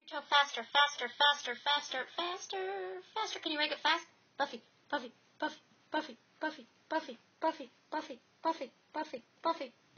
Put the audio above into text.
Go faster, faster, faster, faster, faster, faster. Can you make it fast? Buffy, Buffy, Buffy, Buffy, Buffy, Buffy, Buffy, Buffy, Buffy, Buffy, Buffy.